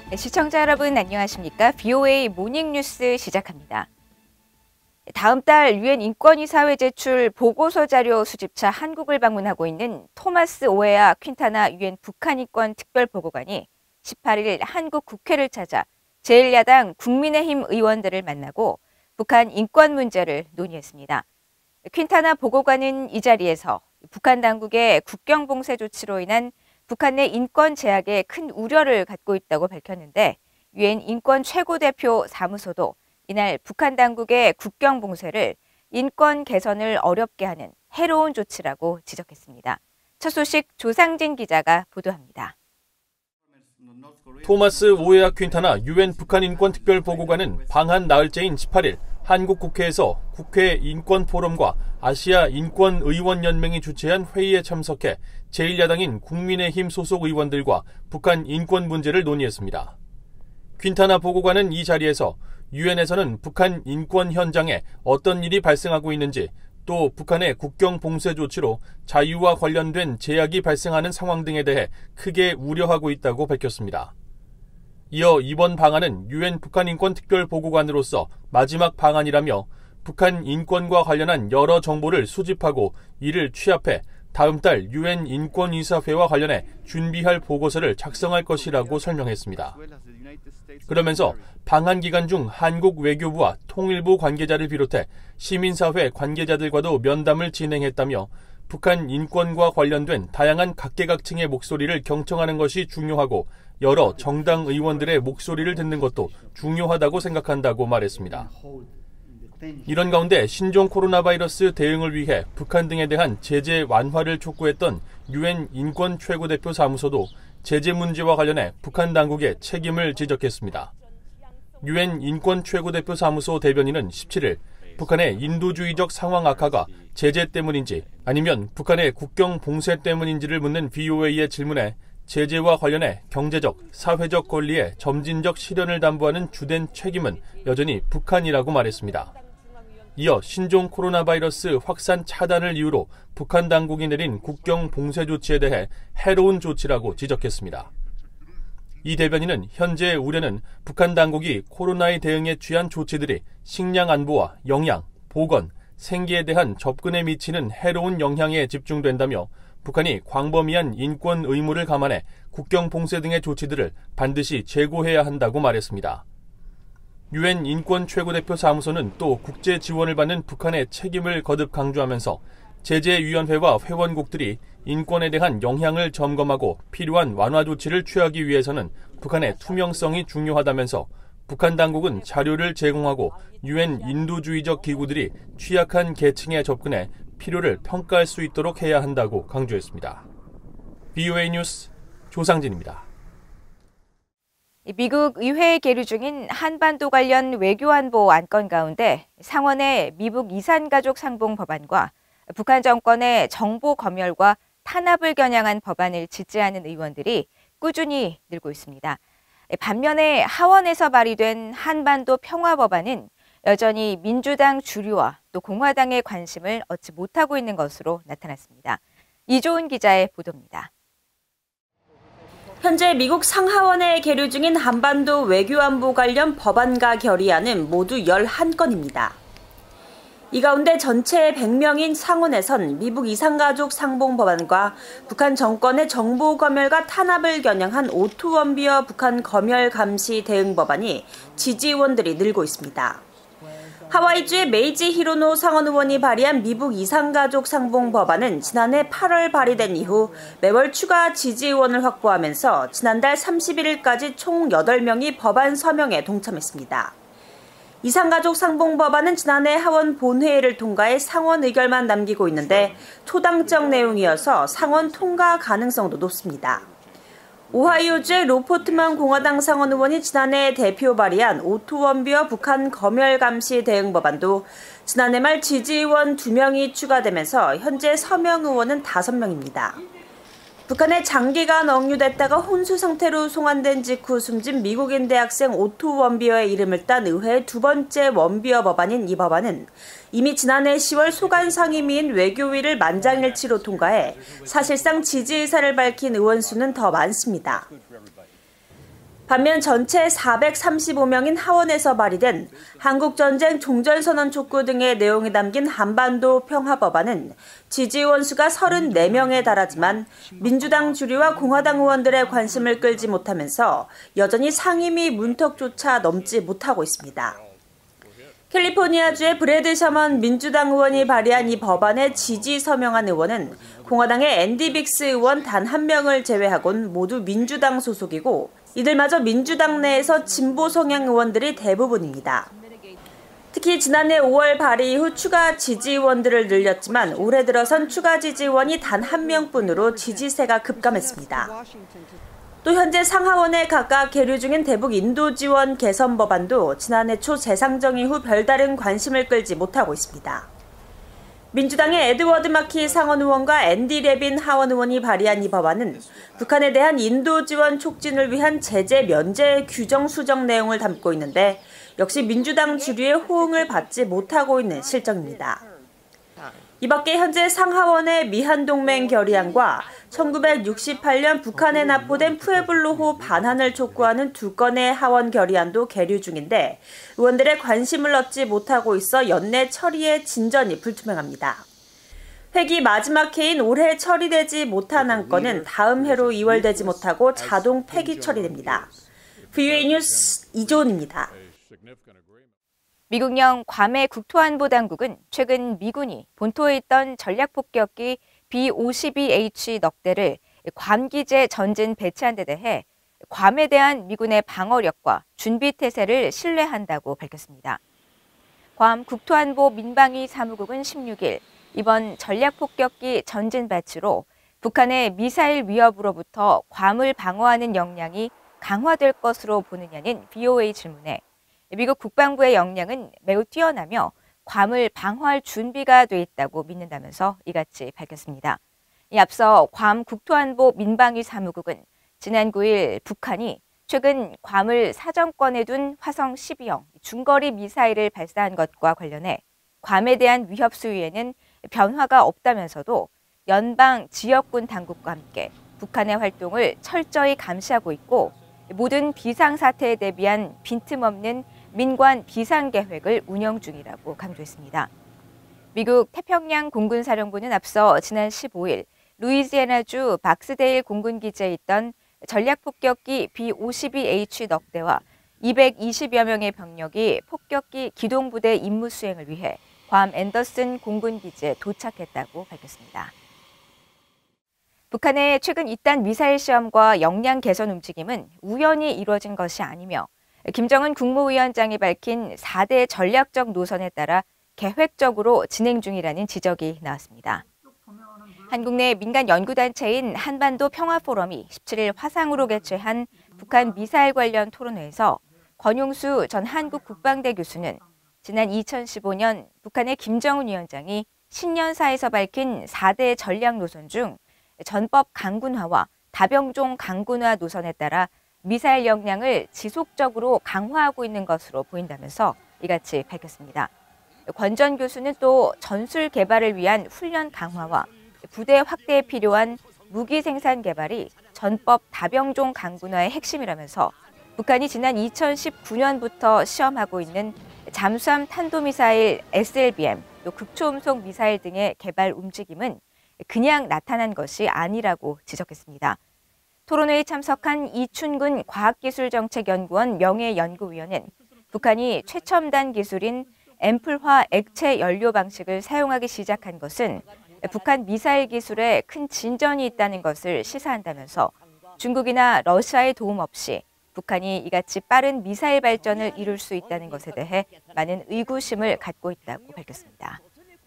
시청자 여러분 안녕하십니까? VOA 모닝뉴스 시작합니다. 다음 달 유엔 인권이사회 제출 보고서 자료 수집차 한국을 방문하고 있는 토마스 오에아 퀸타나 유엔 북한인권 특별보고관이 18일 한국 국회를 찾아 제1야당 국민의힘 의원들을 만나고 북한 인권 문제를 논의했습니다. 퀸타나 보고관은 이 자리에서 북한 당국의 국경 봉쇄 조치로 인한 북한 내 인권 제약에 큰 우려를 갖고 있다고 밝혔는데 유엔 인권 최고대표 사무소도 이날 북한 당국의 국경 봉쇄를 인권 개선을 어렵게 하는 해로운 조치라고 지적했습니다. 첫 소식 조상진 기자가 보도합니다. 토마스 오에아 퀸타나 유엔 북한인권특별보고관은 방한 나흘째인 18일 한국 국회에서 국회 인권포럼과 아시아 인권의원연맹이 주최한 회의에 참석해 제1야당인 국민의힘 소속 의원들과 북한 인권 문제를 논의했습니다. 퀸타나 보고관은 이 자리에서 유엔에서는 북한 인권 현장에 어떤 일이 발생하고 있는지, 또 북한의 국경 봉쇄 조치로 자유와 관련된 제약이 발생하는 상황 등에 대해 크게 우려하고 있다고 밝혔습니다. 이어 이번 방안은 유엔 북한인권특별보고관으로서 마지막 방안이라며 북한 인권과 관련한 여러 정보를 수집하고 이를 취합해 다음 달 유엔 인권이사회와 관련해 준비할 보고서를 작성할 것이라고 설명했습니다. 그러면서 방한 기간 중 한국 외교부와 통일부 관계자를 비롯해 시민사회 관계자들과도 면담을 진행했다며 북한 인권과 관련된 다양한 각계각층의 목소리를 경청하는 것이 중요하고 여러 정당 의원들의 목소리를 듣는 것도 중요하다고 생각한다고 말했습니다. 이런 가운데 신종 코로나 바이러스 대응을 위해 북한 등에 대한 제재 완화를 촉구했던 유엔 인권 최고대표 사무소도 제재 문제와 관련해 북한 당국의 책임을 지적했습니다. 유엔 인권 최고대표 사무소 대변인은 17일 북한의 인도주의적 상황 악화가 제재 때문인지 아니면 북한의 국경 봉쇄 때문인지를 묻는 VOA의 질문에 제재와 관련해 경제적, 사회적 권리의 점진적 실현을 담보하는 주된 책임은 여전히 북한이라고 말했습니다. 이어 신종 코로나 바이러스 확산 차단을 이유로 북한 당국이 내린 국경 봉쇄 조치에 대해 해로운 조치라고 지적했습니다. 이 대변인은 현재의 우려는 북한 당국이 코로나에 대응에 취한 조치들이 식량 안보와 영양, 보건, 생계에 대한 접근에 미치는 해로운 영향에 집중된다며 북한이 광범위한 인권 의무를 감안해 국경 봉쇄 등의 조치들을 반드시 재고해야 한다고 말했습니다. 유엔 인권 최고대표 사무소는 또 국제 지원을 받는 북한의 책임을 거듭 강조하면서 제재위원회와 회원국들이 인권에 대한 영향을 점검하고 필요한 완화 조치를 취하기 위해서는 북한의 투명성이 중요하다면서 북한 당국은 자료를 제공하고 유엔 인도주의적 기구들이 취약한 계층에 접근해 필요를 평가할 수 있도록 해야 한다고 강조했습니다. VOA 뉴스 조상진입니다. 미국 의회에 계류 중인 한반도 관련 외교안보 안건 가운데 상원의 미북 이산가족 상봉 법안과 북한 정권의 정보 검열과 탄압을 겨냥한 법안을 지지하는 의원들이 꾸준히 늘고 있습니다. 반면에 하원에서 발의된 한반도 평화 법안은 여전히 민주당 주류와 또 공화당의 관심을 얻지 못하고 있는 것으로 나타났습니다. 이조은 기자의 보도입니다. 현재 미국 상하원에 계류 중인 한반도 외교안보 관련 법안과 결의안은 모두 11건입니다. 이 가운데 전체 100명인 상원에선 미북 이산가족 상봉 법안과 북한 정권의 정보 검열과 탄압을 겨냥한 오투 원비어 북한 검열 감시 대응 법안이 지지의원들이 늘고 있습니다. 하와이주의 메이지 히로노 상원 의원이 발의한 미북 이산가족 상봉 법안은 지난해 8월 발의된 이후 매월 추가 지지의원을 확보하면서 지난달 31일까지 총 8명이 법안 서명에 동참했습니다. 이산가족 상봉 법안은 지난해 하원 본회의를 통과해 상원 의결만 남기고 있는데 초당적 내용이어서 상원 통과 가능성도 높습니다. 오하이오주의 로포트만 공화당 상원 의원이 지난해 대표 발의한 오투 원비어 북한 검열 감시 대응 법안도 지난해 말 지지의원 2명이 추가되면서 현재 서명 의원은 5명입니다. 북한에 장기간 억류됐다가 혼수 상태로 송환된 직후 숨진 미국인 대학생 오투 원비어의 이름을 딴 의회의 두 번째 원비어 법안인 이 법안은 이미 지난해 10월 소관 상임위인 외교위를 만장일치로 통과해 사실상 지지 의사를 밝힌 의원 수는 더 많습니다. 반면 전체 435명인 하원에서 발의된 한국전쟁 종전선언 촉구 등의 내용이 담긴 한반도 평화법안은 지지의원 수가 34명에 달하지만 민주당 주류와 공화당 의원들의 관심을 끌지 못하면서 여전히 상임위 문턱조차 넘지 못하고 있습니다. 캘리포니아주의 브래드 셔먼 민주당 의원이 발의한 이 법안에 지지 서명한 의원은 공화당의 앤디 빅스 의원 단 한 명을 제외하곤 모두 민주당 소속이고 이들마저 민주당 내에서 진보 성향 의원들이 대부분입니다. 특히 지난해 5월 발의 이후 추가 지지의원들을 늘렸지만 올해 들어선 추가 지지의원이 단 한 명뿐으로 지지세가 급감했습니다. 또 현재 상하원에 각각 계류 중인 대북 인도 지원 개선 법안도 지난해 초 재상정 이후 별다른 관심을 끌지 못하고 있습니다. 민주당의 에드워드 마키 상원 의원과 앤디 레빈 하원 의원이 발의한 이 법안은 북한에 대한 인도 지원 촉진을 위한 제재 면제 규정 수정 내용을 담고 있는데 역시 민주당 주류의 호응을 받지 못하고 있는 실정입니다. 이 밖에 현재 상하원의 미한동맹 결의안과 1968년 북한에 납포된 푸에블로호 반환을 촉구하는 두 건의 하원 결의안도 계류 중인데 의원들의 관심을 얻지 못하고 있어 연내 처리의 진전이 불투명합니다. 회기 마지막 해인 올해 처리되지 못한 한 건은 다음 해로 이월되지 못하고 자동 폐기 처리됩니다. VOA 뉴스 이조은입니다. 미국령 괌의 국토안보당국은 최근 미군이 본토에 있던 전략폭격기 B-52H 넉대를 괌 기지에 전진 배치한 데 대해 괌에 대한 미군의 방어력과 준비태세를 신뢰한다고 밝혔습니다. 괌 국토안보 민방위 사무국은 16일 이번 전략폭격기 전진 배치로 북한의 미사일 위협으로부터 괌을 방어하는 역량이 강화될 것으로 보느냐는 VOA 질문에 미국 국방부의 역량은 매우 뛰어나며 괌을 방어할 준비가 돼 있다고 믿는다면서 이같이 밝혔습니다. 앞서 괌 국토안보 민방위 사무국은 지난 9일 북한이 최근 괌을 사정권에 둔 화성 12형 중거리 미사일을 발사한 것과 관련해 괌에 대한 위협 수위에는 변화가 없다면서도 연방 지역군 당국과 함께 북한의 활동을 철저히 감시하고 있고 모든 비상사태에 대비한 빈틈없는 민관 비상계획을 운영 중이라고 강조했습니다. 미국 태평양 공군사령부는 앞서 지난 15일 루이지애나주 박스데일 공군기지에 있던 전략폭격기 B-52H 넉대와 220여 명의 병력이 폭격기 기동부대 임무 수행을 위해 괌 앤더슨 공군기지에 도착했다고 밝혔습니다. 북한의 최근 잇단 미사일 시험과 역량 개선 움직임은 우연히 이루어진 것이 아니며 김정은 국무위원장이 밝힌 4대 전략적 노선에 따라 계획적으로 진행 중이라는 지적이 나왔습니다. 한국 내 민간 연구단체인 한반도 평화포럼이 17일 화상으로 개최한 북한 미사일 관련 토론회에서 권용수 전 한국 국방대 교수는 지난 2015년 북한의 김정은 위원장이 신년사에서 밝힌 4대 전략 노선 중 전법 강군화와 다병종 강군화 노선에 따라 미사일 역량을 지속적으로 강화하고 있는 것으로 보인다면서 이같이 밝혔습니다. 권 전 교수는 또 전술 개발을 위한 훈련 강화와 부대 확대에 필요한 무기 생산 개발이 전법 다병종 강군화의 핵심이라면서 북한이 지난 2019년부터 시험하고 있는 잠수함 탄도미사일 SLBM, 또 극초음속 미사일 등의 개발 움직임은 그냥 나타난 것이 아니라고 지적했습니다. 토론회에 참석한 이춘근 과학기술정책연구원 명예연구위원은 북한이 최첨단 기술인 앰플화 액체 연료 방식을 사용하기 시작한 것은 북한 미사일 기술에 큰 진전이 있다는 것을 시사한다면서 중국이나 러시아의 도움 없이 북한이 이같이 빠른 미사일 발전을 이룰 수 있다는 것에 대해 많은 의구심을 갖고 있다고 밝혔습니다.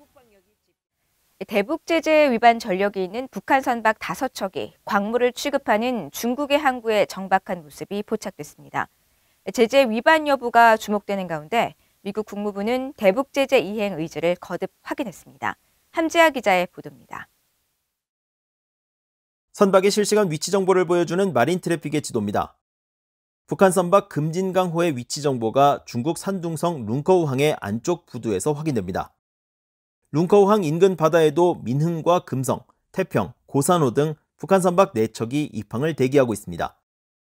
대북 제재 위반 전력이 있는 북한 선박 5척이 광물을 취급하는 중국의 항구에 정박한 모습이 포착됐습니다. 제재 위반 여부가 주목되는 가운데 미국 국무부는 대북 제재 이행 의지를 거듭 확인했습니다. 함지아 기자의 보도입니다. 선박의 실시간 위치 정보를 보여주는 마린 트래픽의 지도입니다. 북한 선박 금진강호의 위치 정보가 중국 산둥성 룽커우항의 안쪽 부두에서 확인됩니다. 룽커우항 인근 바다에도 민흥과 금성, 태평, 고산호 등 북한 선박 4척이 입항을 대기하고 있습니다.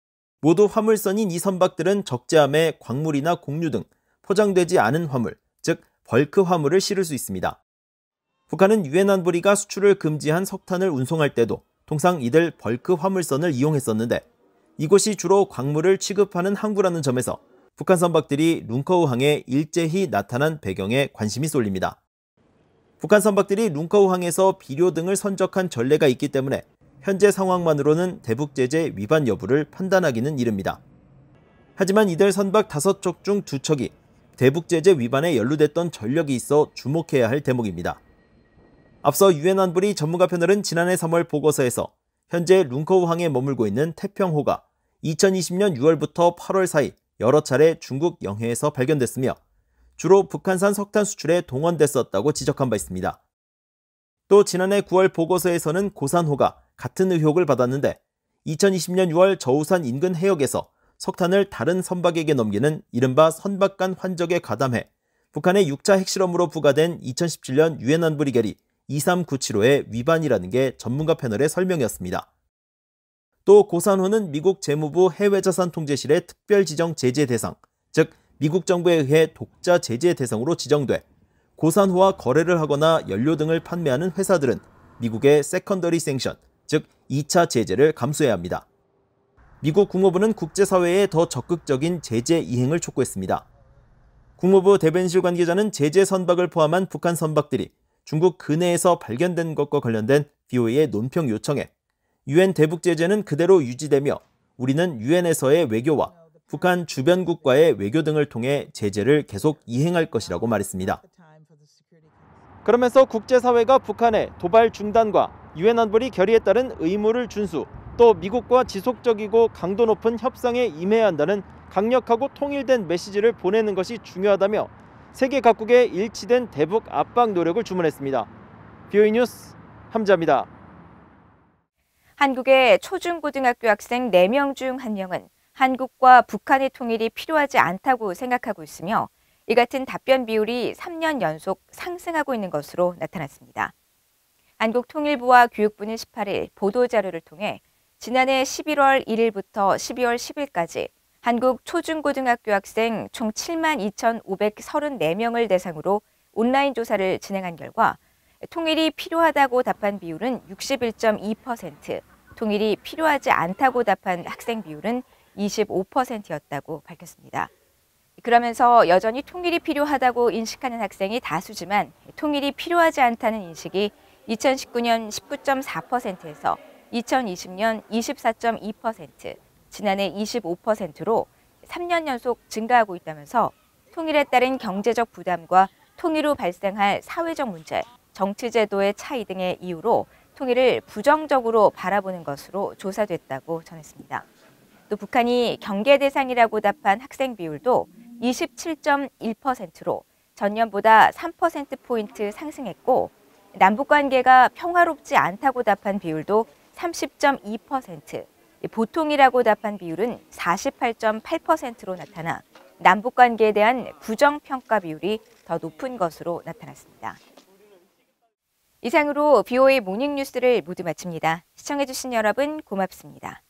모두 화물선인 이 선박들은 적재함에 광물이나 곡류 등 포장되지 않은 화물, 즉 벌크 화물을 실을 수 있습니다. 북한은 유엔 안보리가 수출을 금지한 석탄을 운송할 때도 통상 이들 벌크 화물선을 이용했었는데 이곳이 주로 광물을 취급하는 항구라는 점에서 북한 선박들이 룽커우항에 일제히 나타난 배경에 관심이 쏠립니다. 북한 선박들이 룽커우항에서 비료 등을 선적한 전례가 있기 때문에 현재 상황만으로는 대북제재 위반 여부를 판단하기는 이릅니다. 하지만 이들 선박 5척 중 2척이 대북제재 위반에 연루됐던 전력이 있어 주목해야 할 대목입니다. 앞서 유엔 안보리 전문가 패널은 지난해 3월 보고서에서 현재 룽커우항에 머물고 있는 태평호가 2020년 6월부터 8월 사이 여러 차례 중국 영해에서 발견됐으며 주로 북한산 석탄 수출에 동원됐었다고 지적한 바 있습니다. 또 지난해 9월 보고서에서는 고산호가 같은 의혹을 받았는데 2020년 6월 저우산 인근 해역에서 석탄을 다른 선박에게 넘기는 이른바 선박 간 환적에 가담해 북한의 6차 핵실험으로 부과된 2017년 유엔 안보리 결의 23975의 위반이라는 게 전문가 패널의 설명이었습니다. 또 고산호는 미국 재무부 해외자산통제실의 특별 지정 제재 대상, 즉 미국 정부에 의해 독자 제재 대상으로 지정돼 고산호와 거래를 하거나 연료 등을 판매하는 회사들은 미국의 세컨더리 생션, 즉 2차 제재를 감수해야 합니다. 미국 국무부는 국제사회에 더 적극적인 제재 이행을 촉구했습니다. 국무부 대변실 관계자는 제재 선박을 포함한 북한 선박들이 중국 근해에서 발견된 것과 관련된 VOA의 논평 요청에 유엔 대북제재는 그대로 유지되며 우리는 유엔에서의 외교와 북한 주변국과의 외교 등을 통해 제재를 계속 이행할 것이라고 말했습니다. 그러면서 국제사회가 북한의 도발 중단과 유엔 안보리 결의에 따른 의무를 준수, 또 미국과 지속적이고 강도 높은 함상에 임해야 한다는 강력하고 통일된 메시지를 보내는 것이 중요하다며 세계 각국의 일치된 대북 압박 노력을 주문했습니다. VOA 뉴스 함자입니다. 한국의 초중고등학교 학생 4명 중 1명은 한국과 북한의 통일이 필요하지 않다고 생각하고 있으며 이 같은 답변 비율이 3년 연속 상승하고 있는 것으로 나타났습니다. 한국통일부와 교육부는 18일 보도자료를 통해 지난해 11월 1일부터 12월 10일까지 한국 초중고등학교 학생 총 72,534명을 대상으로 온라인 조사를 진행한 결과 통일이 필요하다고 답한 비율은 61.2%, 통일이 필요하지 않다고 답한 학생 비율은 25%였다고 밝혔습니다. 그러면서 여전히 통일이 필요하다고 인식하는 학생이 다수지만 통일이 필요하지 않다는 인식이 2019년 19.4%에서 2020년 24.2%, 지난해 25%로 3년 연속 증가하고 있다면서 통일에 따른 경제적 부담과 통일 후 발생할 사회적 문제, 정치제도의 차이 등의 이유로 통일을 부정적으로 바라보는 것으로 조사됐다고 전했습니다. 또 북한이 경계 대상이라고 답한 학생 비율도 27.1%로 전년보다 3%포인트 상승했고 남북관계가 평화롭지 않다고 답한 비율도 30.2%, 보통이라고 답한 비율은 48.8%로 나타나 남북관계에 대한 부정평가 비율이 더 높은 것으로 나타났습니다. 이상으로 VOA 모닝뉴스를 모두 마칩니다. 시청해주신 여러분 고맙습니다.